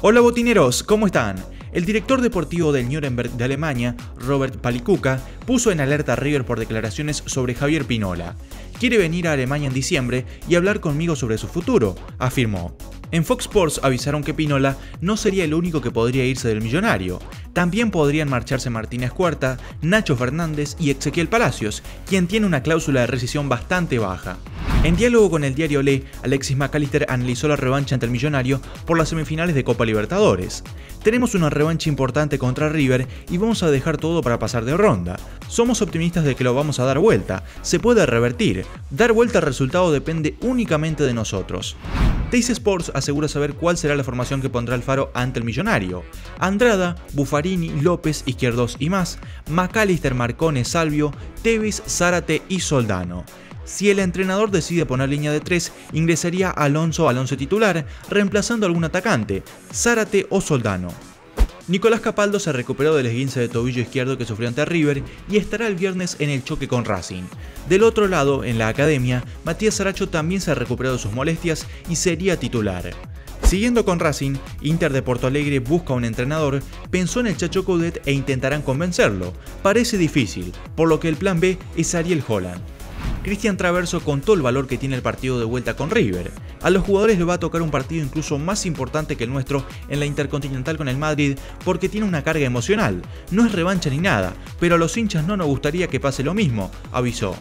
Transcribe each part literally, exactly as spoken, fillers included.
Hola botineros, ¿cómo están? El director deportivo del Nuremberg de Alemania, Robert Palikuka, puso en alerta a River por declaraciones sobre Javier Pinola. Quiere venir a Alemania en diciembre y hablar conmigo sobre su futuro, afirmó. En Fox Sports avisaron que Pinola no sería el único que podría irse del millonario. También podrían marcharse Martínez Cuarta, Nacho Fernández y Ezequiel Palacios, quien tiene una cláusula de rescisión bastante baja. En diálogo con el diario Le, Alexis McAllister analizó la revancha ante el Millonario por las semifinales de Copa Libertadores. Tenemos una revancha importante contra River y vamos a dejar todo para pasar de ronda. Somos optimistas de que lo vamos a dar vuelta, se puede revertir. Dar vuelta al resultado depende únicamente de nosotros. Teis Sports asegura saber cuál será la formación que pondrá Alfaro ante el Millonario. Andrada, Buffarini, López, Izquierdos y más, McAllister, Marcone, Salvio, Tevez, Zárate y Soldano. Si el entrenador decide poner línea de tres, ingresaría Alonso al once titular, reemplazando a algún atacante, Zárate o Soldano. Nicolás Capaldo se recuperó del esguince de tobillo izquierdo que sufrió ante River y estará el viernes en el choque con Racing. Del otro lado, en la academia, Matías Saracho también se ha recuperado de sus molestias y sería titular. Siguiendo con Racing, Inter de Porto Alegre busca un entrenador, pensó en el Chacho Coudet e intentarán convencerlo. Parece difícil, por lo que el plan B es Ariel Holland. Cristian Traverso contó el valor que tiene el partido de vuelta con River. A los jugadores les va a tocar un partido incluso más importante que el nuestro en la Intercontinental con el Madrid porque tiene una carga emocional. No es revancha ni nada, pero a los hinchas no nos gustaría que pase lo mismo, avisó.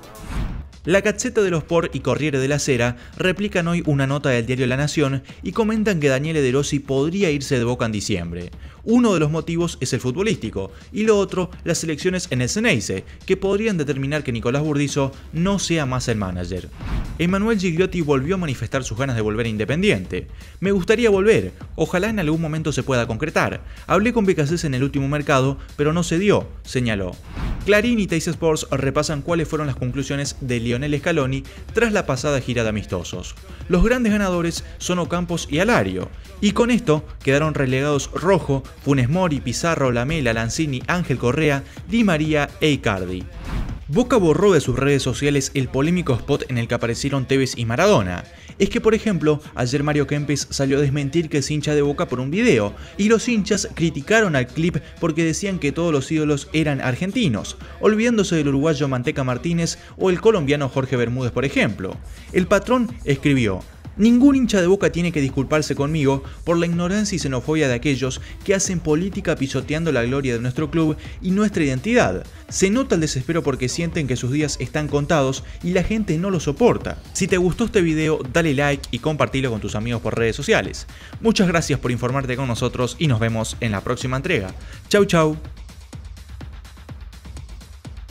La Gazzetta dello Sport y Corriere della Sera replican hoy una nota del diario La Nación y comentan que Daniele De Rossi podría irse de Boca en diciembre. Uno de los motivos es el futbolístico y lo otro las elecciones en el Xeneize, que podrían determinar que Nicolás Burdizo no sea más el manager. Emanuel Gigliotti volvió a manifestar sus ganas de volver a Independiente. Me gustaría volver, ojalá en algún momento se pueda concretar. Hablé con Becasés en el último mercado, pero no se dio, señaló. Clarín y Teis Sports repasan cuáles fueron las conclusiones de Lionel Scaloni tras la pasada gira de amistosos. Los grandes ganadores son Ocampos y Alario, y con esto quedaron relegados Rojo, Funes Mori, Pizarro, Lamela, Lanzini, Ángel Correa, Di María e Icardi. Boca borró de sus redes sociales el polémico spot en el que aparecieron Tevez y Maradona. Es que, por ejemplo, ayer Mario Kempes salió a desmentir que es hincha de Boca por un video, y los hinchas criticaron al clip porque decían que todos los ídolos eran argentinos, olvidándose del uruguayo Manteca Martínez o el colombiano Jorge Bermúdez, por ejemplo. El patrón escribió: ningún hincha de Boca tiene que disculparse conmigo por la ignorancia y xenofobia de aquellos que hacen política pisoteando la gloria de nuestro club y nuestra identidad. Se nota el desespero porque sienten que sus días están contados y la gente no lo soporta. Si te gustó este video, dale like y compartilo con tus amigos por redes sociales. Muchas gracias por informarte con nosotros y nos vemos en la próxima entrega. Chau chau.